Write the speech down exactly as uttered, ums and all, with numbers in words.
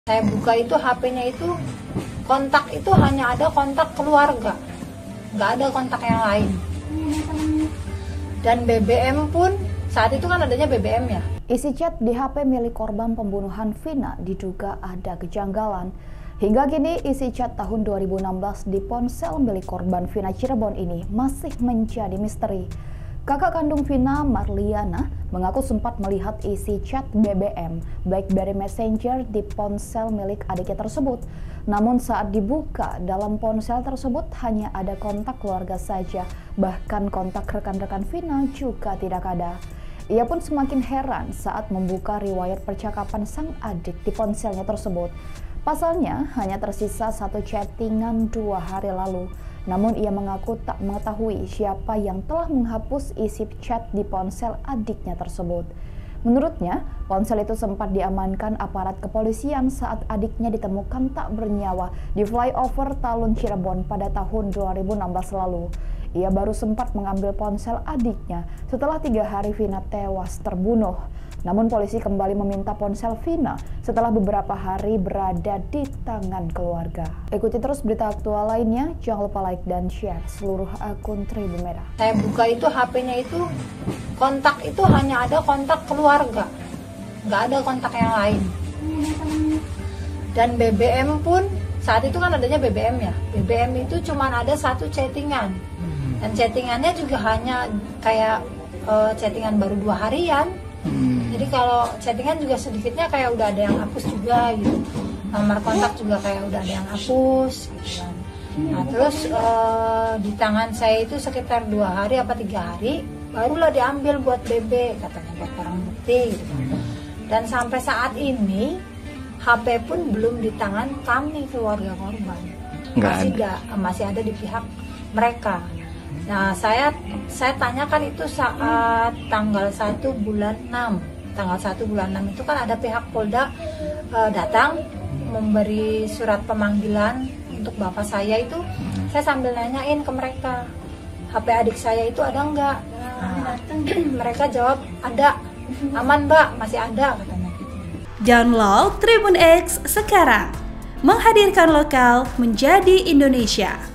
Saya buka itu H P-nya itu kontak itu hanya ada kontak keluarga, nggak ada kontak yang lain. Dan B B M pun saat itu kan adanya B B M ya. Isi chat di H P milik korban pembunuhan Vina diduga ada kejanggalan. Hingga kini isi chat tahun dua ribu enam belas di ponsel milik korban Vina Cirebon ini masih menjadi misteri. Kakak kandung Vina, Marliana, mengaku sempat melihat isi chat B B M BlackBerry Messenger di ponsel milik adiknya tersebut. Namun saat dibuka, dalam ponsel tersebut hanya ada kontak keluarga saja, bahkan kontak rekan-rekan Vina juga tidak ada. Ia pun semakin heran saat membuka riwayat percakapan sang adik di ponselnya tersebut. Pasalnya, hanya tersisa satu chattingan dua hari lalu. Namun ia mengaku tak mengetahui siapa yang telah menghapus isi chat di ponsel adiknya tersebut. Menurutnya, ponsel itu sempat diamankan aparat kepolisian saat adiknya ditemukan tak bernyawa di flyover Talun Cirebon pada tahun dua ribu enam belas lalu. Ia baru sempat mengambil ponsel adiknya setelah tiga hari Vina tewas terbunuh. Namun polisi kembali meminta ponsel Vina setelah beberapa hari berada di tangan keluarga. Ikuti terus berita aktual lainnya, jangan lupa like dan share seluruh akun Tribun Merah. Saya buka itu H P-nya itu kontak itu hanya ada kontak keluarga, nggak ada kontak yang lain. Dan B B M pun saat itu kan adanya B B M ya. B B M itu cuma ada satu chattingan, dan chattingannya juga hanya kayak uh, chattingan baru dua harian. Hmm. Jadi kalau chattingan juga sedikitnya kayak udah ada yang hapus juga gitu. Nomor kontak juga kayak udah ada yang hapus gitu. Nah terus uh, di tangan saya itu sekitar dua hari apa tiga hari barulah diambil buat B B, katanya buat barang bukti gitu. Dan sampai saat ini H P pun belum di tangan kami keluarga korban. Masih ada, masih ada di pihak mereka. Nah, saya saya tanyakan itu saat tanggal satu bulan enam. Tanggal satu bulan enam itu kan ada pihak Polda uh, datang memberi surat pemanggilan untuk bapak saya itu. Saya sambil nanyain ke mereka, H P adik saya itu ada enggak? Nah, mereka jawab ada. Aman, Mbak, masih ada katanya. Download Tribun X sekarang. Menghadirkan lokal menjadi Indonesia.